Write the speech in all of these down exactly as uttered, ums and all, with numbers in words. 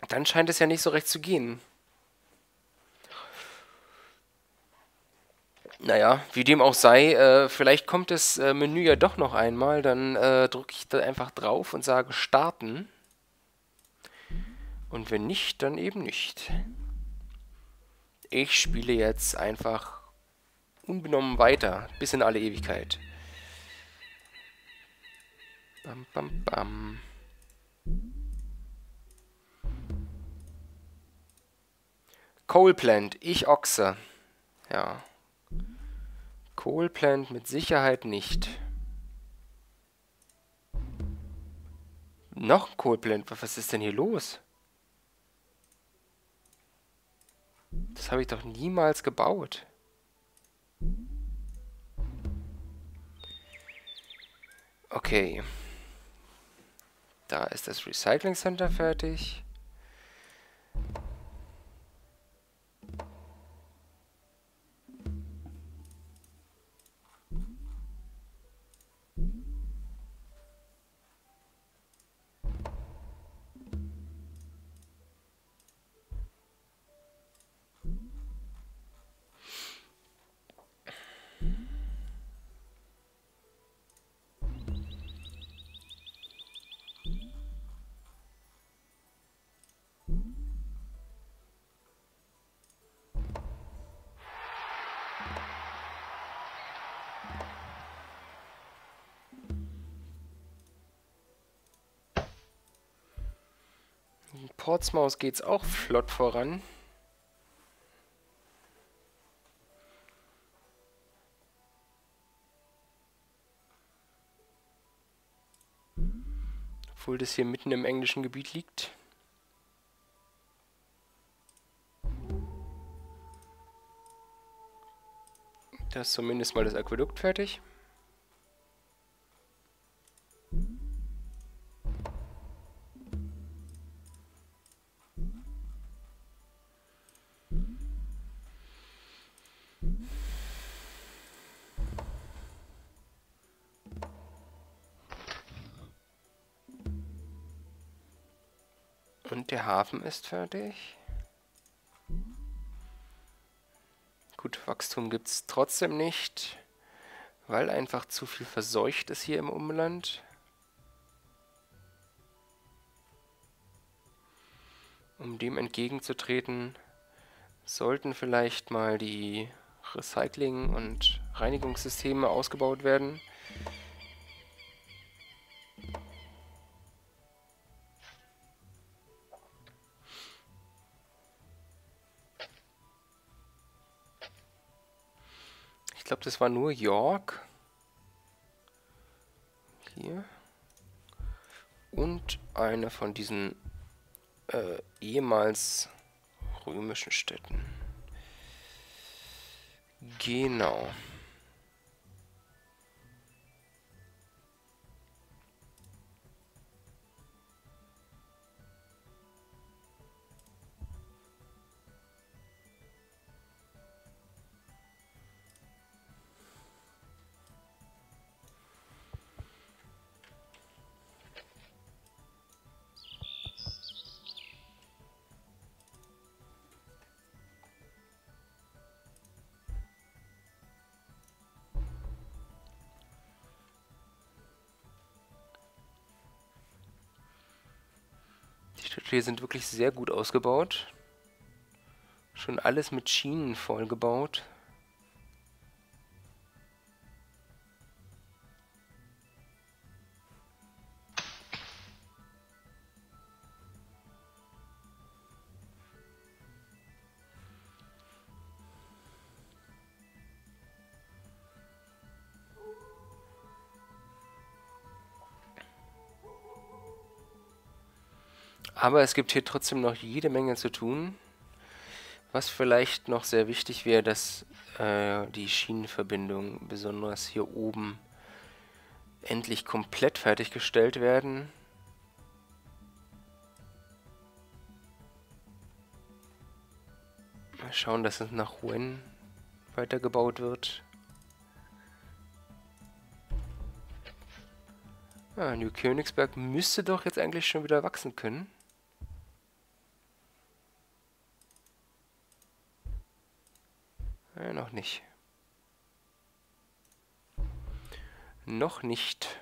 Dann scheint es ja nicht so recht zu gehen. Naja, wie dem auch sei, äh, vielleicht kommt das äh, Menü ja doch noch einmal. Dann äh, drücke ich da einfach drauf und sage Starten. Und wenn nicht, dann eben nicht. Ich spiele jetzt einfach unbenommen weiter, bis in alle Ewigkeit. Bam, bam, bam. Coal Plant, ich Ochse. Ja. Coal Plant mit Sicherheit nicht. Noch ein Coal Plant, was ist denn hier los? Das habe ich doch niemals gebaut. Okay. Da ist das Recycling Center fertig. In Portsmouth geht's auch flott voran. Obwohl das hier mitten im englischen Gebiet liegt. Da ist zumindest mal das Aquädukt fertig. Und der Hafen ist fertig. Gut, Wachstum gibt es trotzdem nicht, weil einfach zu viel verseucht ist hier im Umland. Um dem entgegenzutreten, sollten vielleicht mal die Recycling- und Reinigungssysteme ausgebaut werden. Ich glaube, das war nur York. Hier. Und eine von diesen äh, ehemals römischen Städten. Genau. Die Städte hier sind wirklich sehr gut ausgebaut. Schon alles mit Schienen vollgebaut. Aber es gibt hier trotzdem noch jede Menge zu tun. Was vielleicht noch sehr wichtig wäre, dass äh, die Schienenverbindungen, besonders hier oben, endlich komplett fertiggestellt werden. Mal schauen, dass es nach Rouen weitergebaut wird. Ah, New Königsberg müsste doch jetzt eigentlich schon wieder wachsen können. nicht. Noch nicht.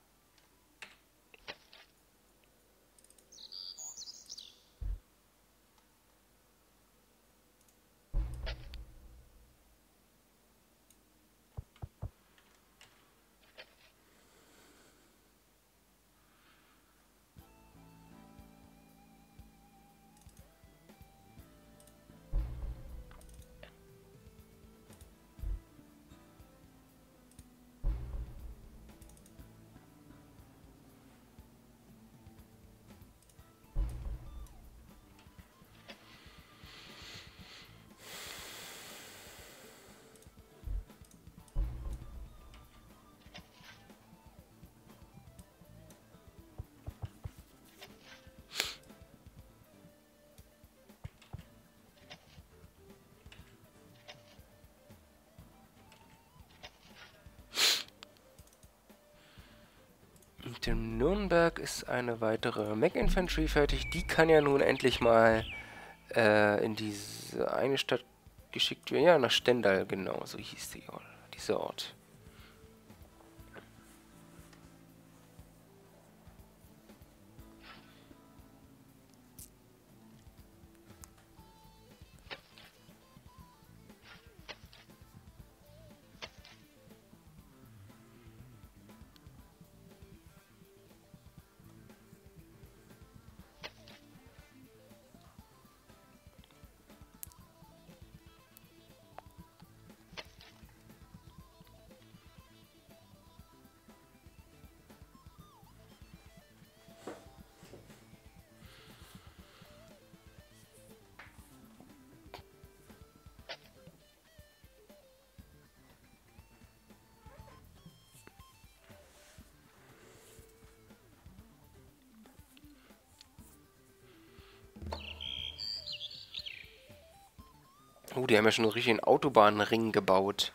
Mit dem Nürnberg ist eine weitere Mech Infantry fertig. Die kann ja nun endlich mal äh, in diese eine Stadt geschickt werden. Ja, nach Stendal, genau, so hieß die, dieser Ort. Oh, die haben ja schon einen richtigen Autobahnring gebaut.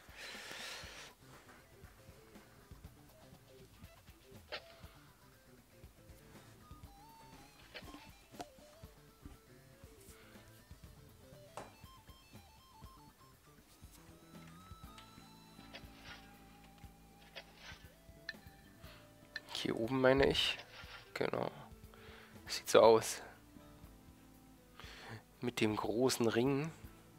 Hier oben meine ich. Genau. Sieht so aus. Mit dem großen Ring.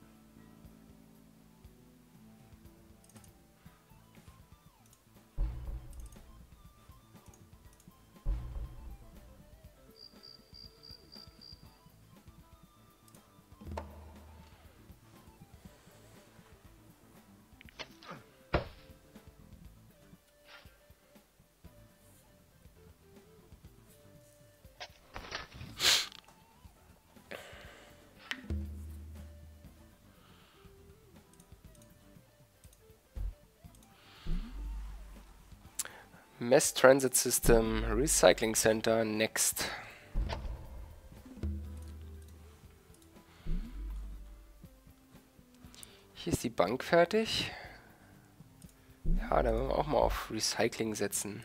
Mass Transit System, Recycling Center, next. Hier ist die Bank fertig. Ja, da wollen wir auch mal auf Recycling setzen.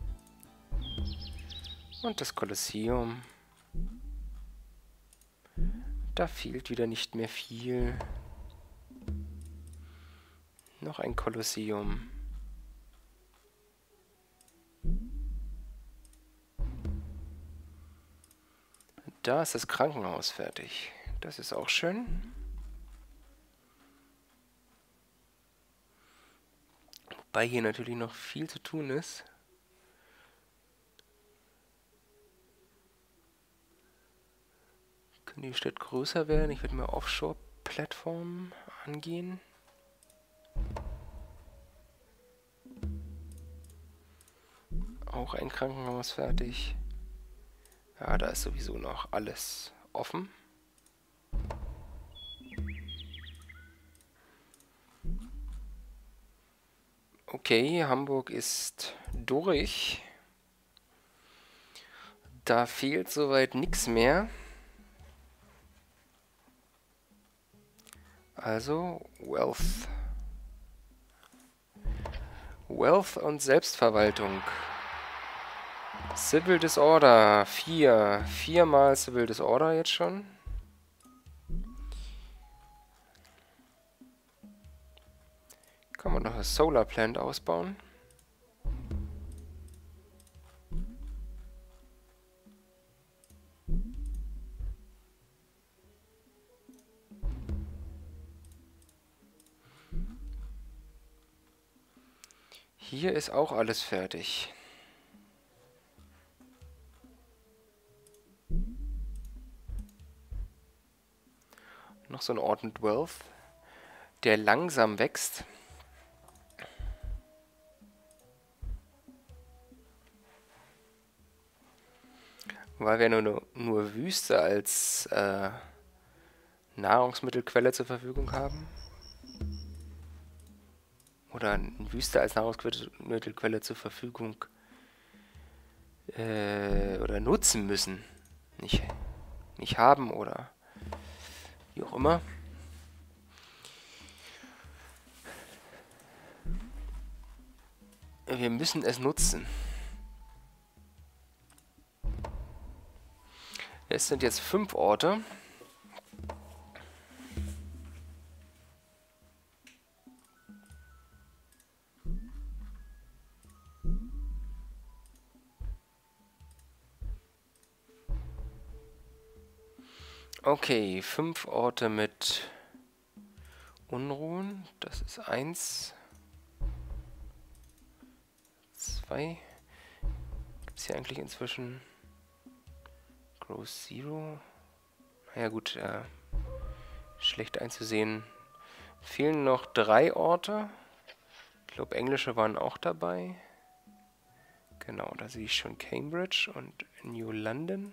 Und das Kolosseum. Da fehlt wieder nicht mehr viel. Noch ein Kolosseum. Da ist das Krankenhaus fertig. Das ist auch schön. Wobei hier natürlich noch viel zu tun ist. Kann die Stadt größer werden? Ich würde mal Offshore-Plattformen angehen. Auch ein Krankenhaus fertig. Ja, da ist sowieso noch alles offen. Okay, Hamburg ist durch. Da fehlt soweit nichts mehr. Also Wealth. Wealth und Selbstverwaltung. Civil Disorder. Vier. Viermal Civil Disorder jetzt schon. Kann man noch das Solar Plant ausbauen. Hier ist auch alles fertig. Noch so ein Ort mit Wealth, der langsam wächst. Weil wir nur, nur Wüste als äh, Nahrungsmittelquelle zur Verfügung haben. Oder eine Wüste als Nahrungsmittelquelle zur Verfügung äh, oder nutzen müssen. Nicht, nicht haben oder wie auch immer. Wir müssen es nutzen. Es sind jetzt fünf Orte. Okay, fünf Orte mit Unruhen. Das ist eins. Zwei. Gibt es hier eigentlich inzwischen Growth Zero? Naja gut, äh, schlecht einzusehen. Fehlen noch drei Orte. Ich glaube, englische waren auch dabei. Genau, da sehe ich schon Cambridge und New London.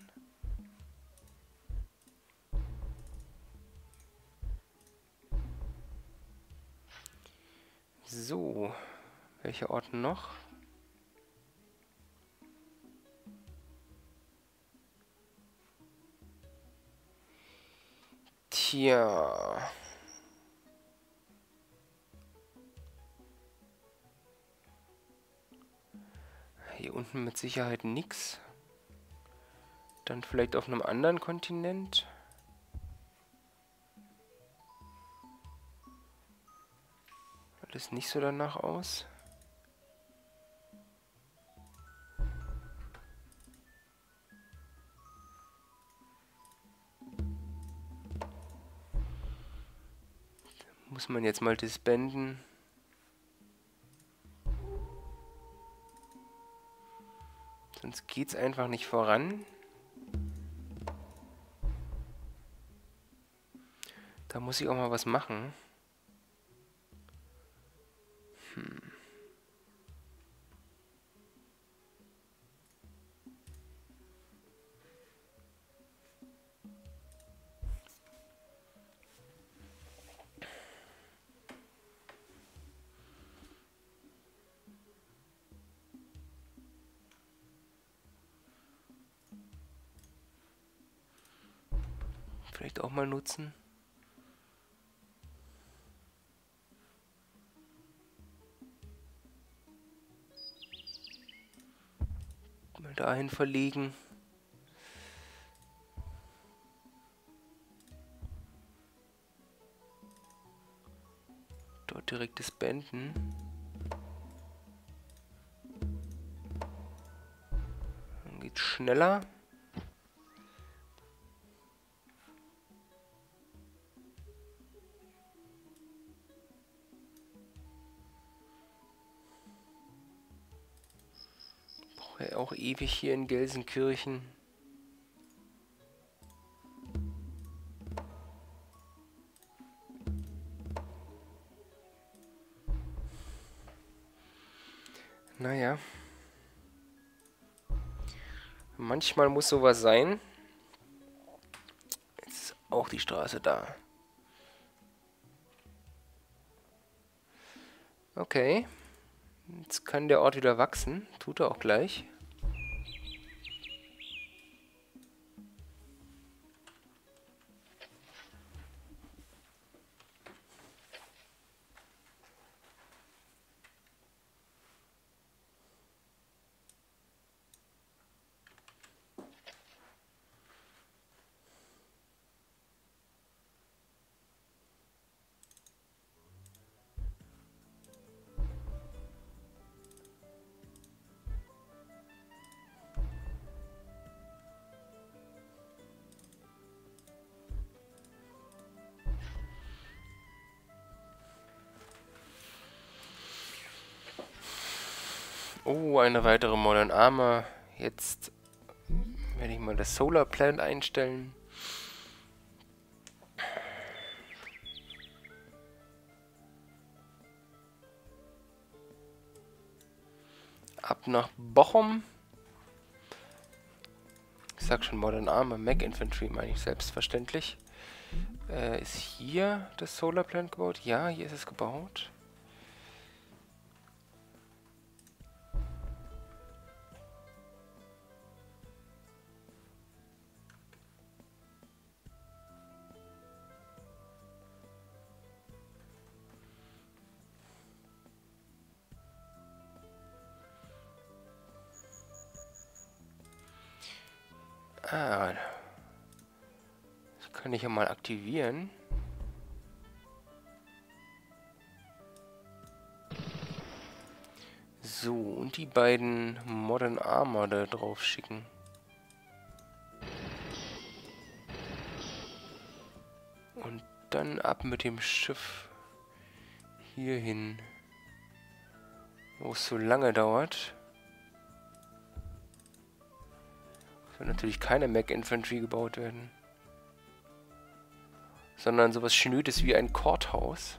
So, welche Orte noch? Tja. Hier unten mit Sicherheit nix. Dann vielleicht auf einem anderen Kontinent. Alles nicht so danach aus. Muss man jetzt mal disbanden. Sonst geht's einfach nicht voran. Da muss ich auch mal was machen. Hm. Vielleicht auch mal nutzen. Mal dahin verlegen. Dort direkt disbanden. Dann geht's schneller. Auch ewig hier in Gelsenkirchen. Naja. Manchmal muss sowas sein. Jetzt ist auch die Straße da. Okay. Jetzt kann der Ort wieder wachsen. Tut er auch gleich. Oh, eine weitere Modern Armor. Jetzt werde ich mal das Solar Plant einstellen. Ab nach Bochum. Ich sag schon Modern Armor, Mech Infantry meine ich selbstverständlich. Äh, ist hier das Solar Plant gebaut? Ja, hier ist es gebaut. Ah, das kann ich ja mal aktivieren. So, und die beiden Modern Armor da drauf schicken. Und dann ab mit dem Schiff hierhin, wo es so lange dauert. Es wird natürlich keine Mech Infantry gebaut werden, sondern sowas Schnödes wie ein Courthouse.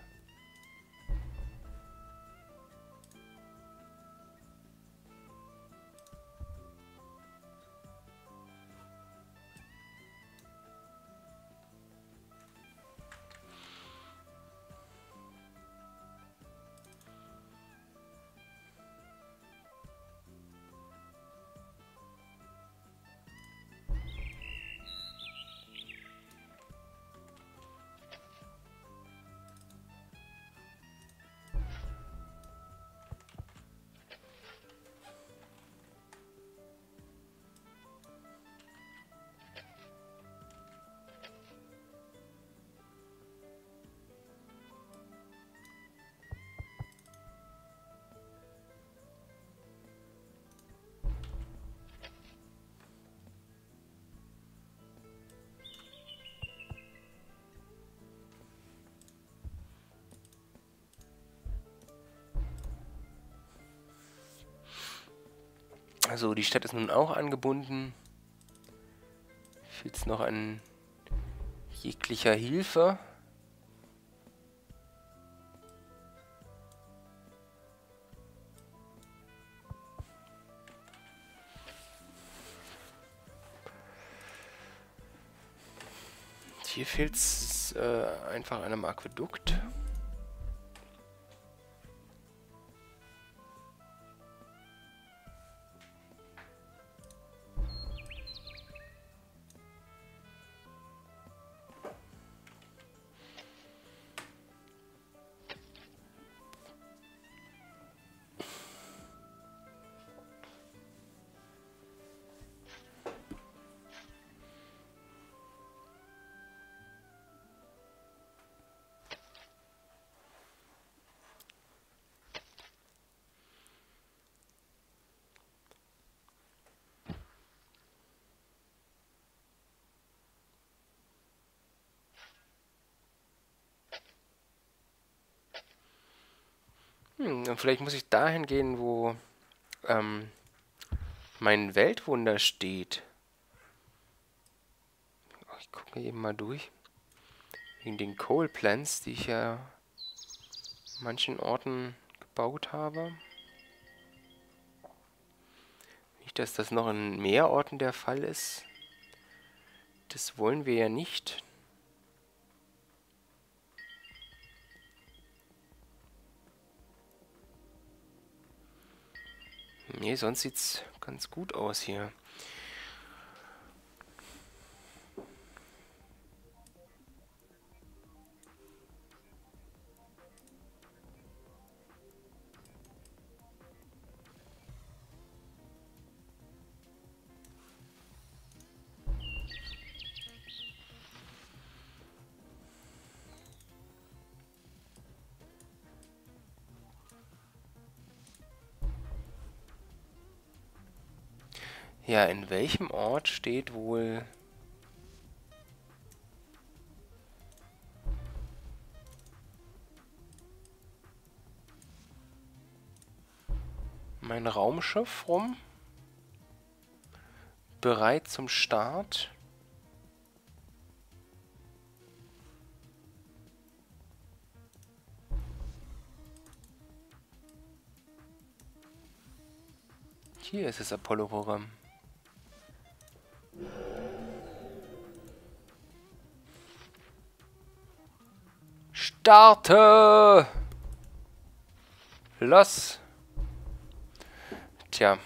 Also die Stadt ist nun auch angebunden. Fehlt es noch an jeglicher Hilfe. Hier fehlt es äh, einfach an einem Aquädukt. Hm, und vielleicht muss ich dahin gehen, wo ähm, mein Weltwunder steht. Ich gucke eben mal durch. Wegen den Coal Plants, die ich ja an manchen Orten gebaut habe. Nicht, dass das noch in mehr Orten der Fall ist. Das wollen wir ja nicht. Nee, sonst sieht's ganz gut aus hier. Ja, in welchem Ort steht wohl mein Raumschiff rum. Bereit zum Start. Hier ist das Apollo-Programm. Starte! Los! Tja.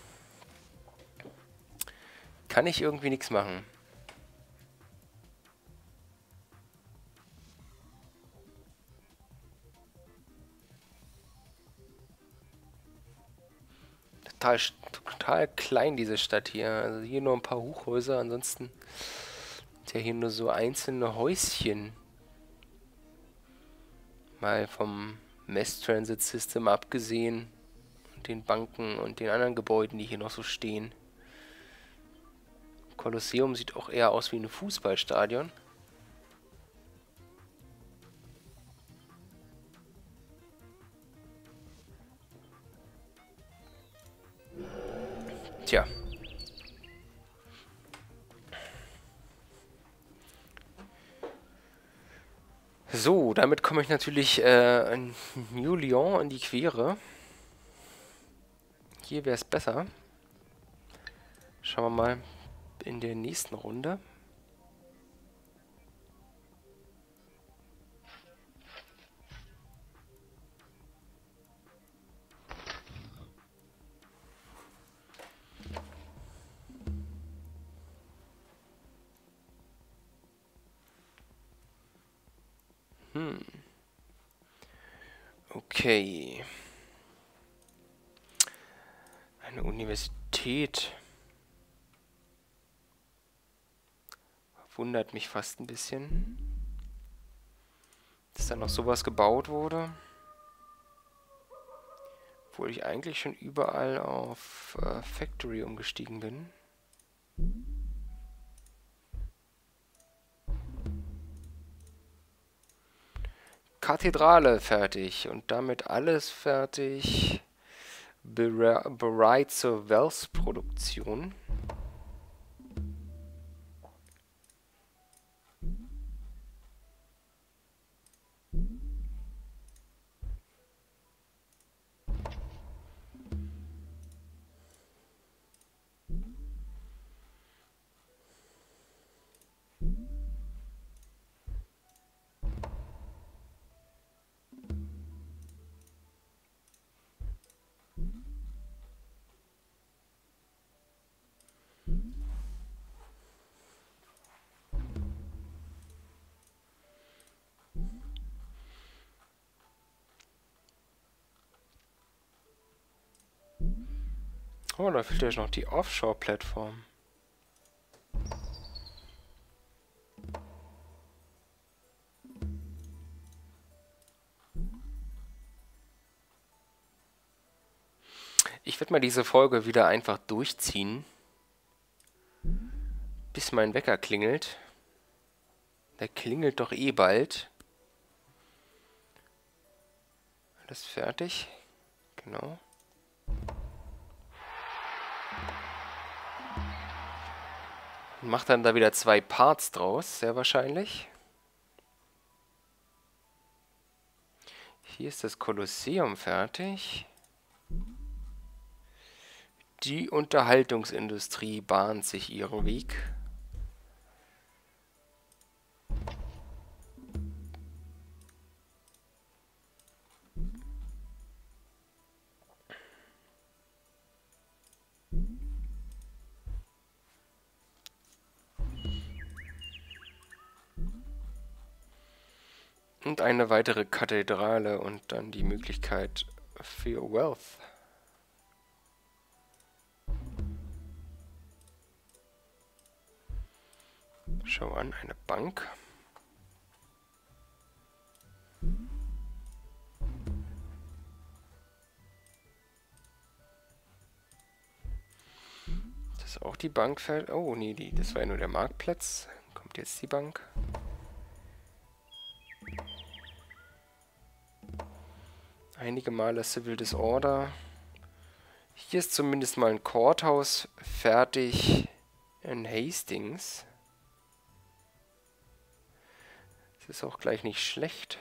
Kann ich irgendwie nichts machen. Total, total klein, diese Stadt hier. Also hier nur ein paar Hochhäuser, ansonsten ist ja hier nur so einzelne Häuschen. Mal vom Mass Transit System abgesehen. Und den Banken und den anderen Gebäuden, die hier noch so stehen. Kolosseum sieht auch eher aus wie ein Fußballstadion. Tja. So, damit komme ich natürlich äh, in New Lyon in die Quere. Hier wäre es besser. Schauen wir mal in der nächsten Runde. Hm. Okay. Eine Universität. Wundert mich fast ein bisschen, dass da noch sowas gebaut wurde. Obwohl ich eigentlich schon überall auf äh, Factory umgestiegen bin. Kathedrale fertig und damit alles fertig. Bere bereit zur Wells-Produktion. Oh, da fehlt ja noch die Offshore-Plattform. Ich werde mal diese Folge wieder einfach durchziehen, bis mein Wecker klingelt. Der klingelt doch eh bald. Alles fertig? Genau. Macht dann da wieder zwei Parts draus, sehr wahrscheinlich. Hier ist das Kolosseum fertig. Die Unterhaltungsindustrie bahnt sich ihren Weg. Und eine weitere Kathedrale und dann die Möglichkeit für Wealth. Schau an, eine Bank. Das ist auch die Bank. Oh, nee, die, das war ja nur der Marktplatz. Kommt jetzt die Bank. Einige Male Civil Disorder. Hier ist zumindest mal ein Courthouse fertig in Hastings. Das ist auch gleich nicht schlecht.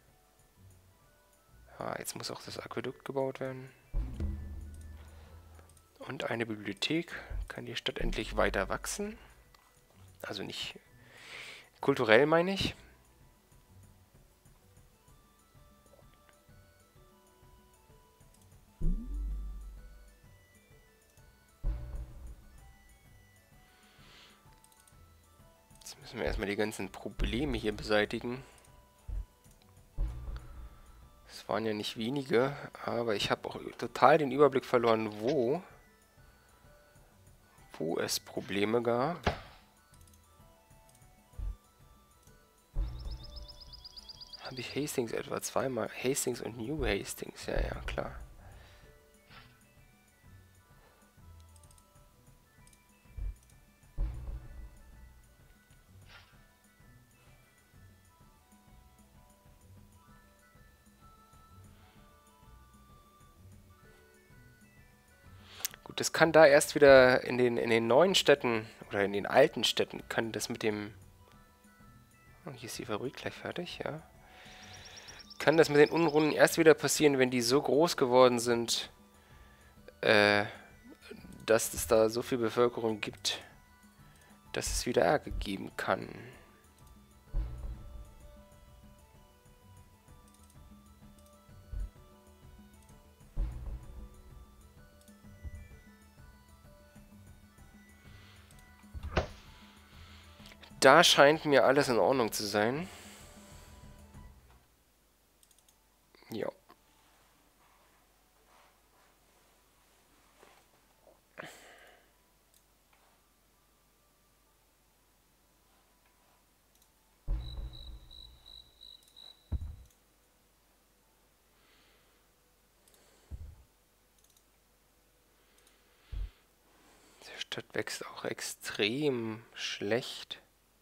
Ah, jetzt muss auch das Aquädukt gebaut werden. Und eine Bibliothek. Kann die Stadt endlich weiter wachsen? Also nicht kulturell, meine ich. Jetzt müssen wir erstmal die ganzen Probleme hier beseitigen. Es waren ja nicht wenige, aber ich habe auch total den Überblick verloren, wo, wo es Probleme gab. Habe ich Hastings etwa zweimal? Hastings und New Hastings, ja, ja, klar. Gut, das kann da erst wieder in den, in den neuen Städten oder in den alten Städten, kann das mit dem... Oh, hier ist die Fabrik gleich fertig, ja. Kann das mit den Unruhen erst wieder passieren, wenn die so groß geworden sind, äh, dass es da so viel Bevölkerung gibt, dass es wieder Ärger geben kann. Da scheint mir alles in Ordnung zu sein. Ja. Die Stadt wächst auch extrem schlecht.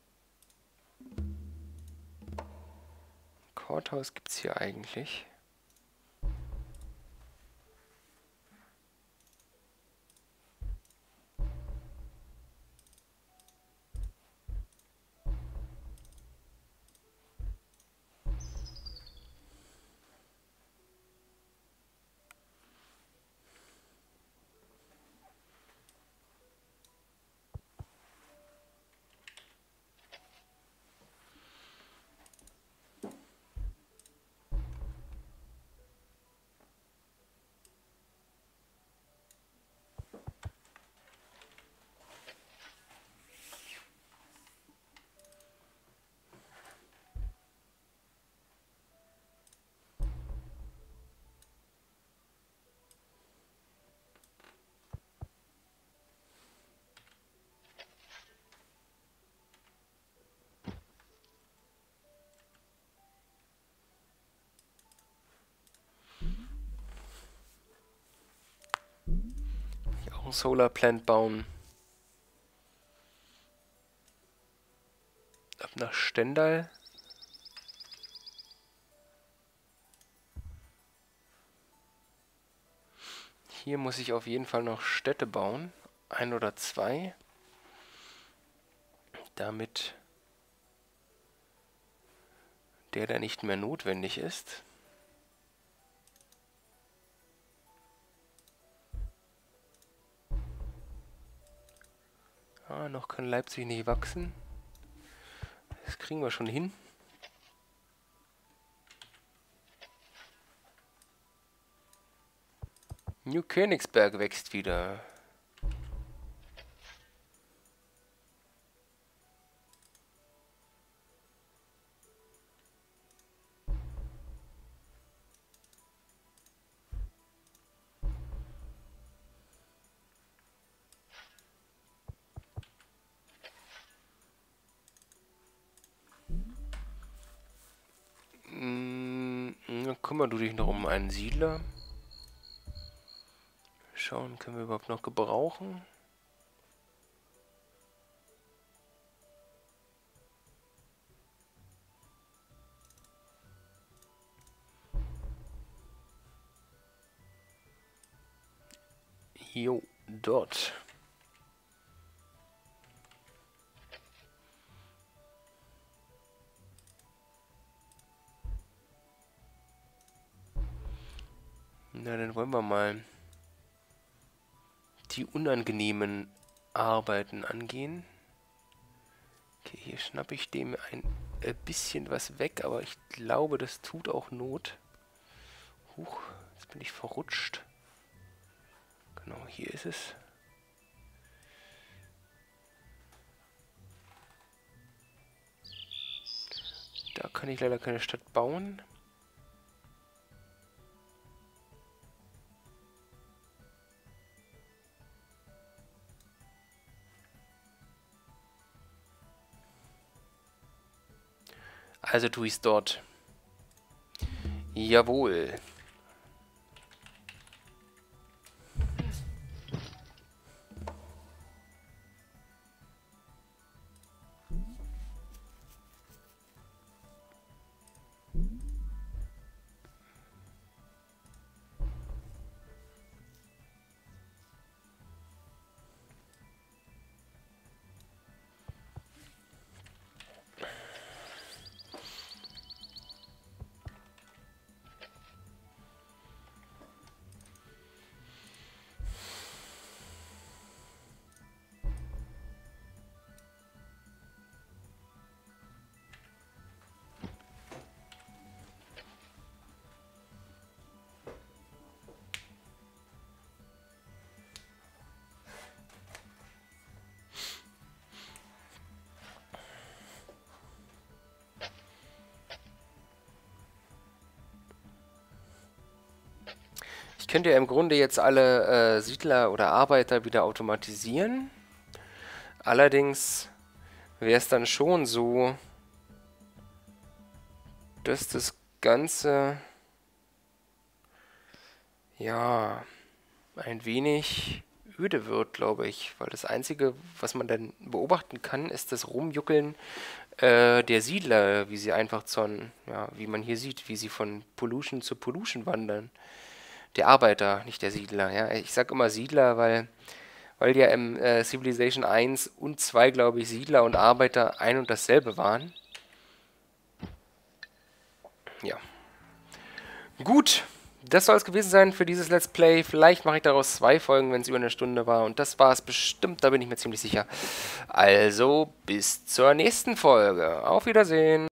Courthouse gibt es hier eigentlich. Hier auch ein Solar Plant bauen. Ab nach Stendal. Hier muss ich auf jeden Fall noch Städte bauen. Ein oder zwei. Damit der da nicht mehr notwendig ist. Ah, noch kann Leipzig nicht wachsen. Das kriegen wir schon hin. New Königsberg wächst wieder. Hm, kümmere du dich noch um einen Siedler. Schauen, können wir überhaupt noch gebrauchen? Jo, dort. Na, dann wollen wir mal die unangenehmen Arbeiten angehen. Okay, hier schnappe ich dem ein bisschen was weg, aber ich glaube, das tut auch Not. Huch, jetzt bin ich verrutscht. Genau, hier ist es. Da kann ich leider keine Stadt bauen. Also tue ich es dort. Jawohl. Ich könnte ja im Grunde jetzt alle äh, Siedler oder Arbeiter wieder automatisieren. Allerdings wäre es dann schon so, dass das Ganze ja ein wenig öde wird, glaube ich. Weil das Einzige, was man dann beobachten kann, ist das Rumjuckeln äh, der Siedler, wie sie einfach von, ja, wie man hier sieht, wie sie von Pollution zu Pollution wandern. Der Arbeiter, nicht der Siedler. Ja, ich sag immer Siedler, weil, weil ja im äh, Civilization eins und zwei, glaube ich, Siedler und Arbeiter ein und dasselbe waren. Ja. Gut, das soll es gewesen sein für dieses Let's Play. Vielleicht mache ich daraus zwei Folgen, wenn es über eine Stunde war. Und das war es bestimmt, da bin ich mir ziemlich sicher. Also, bis zur nächsten Folge. Auf Wiedersehen.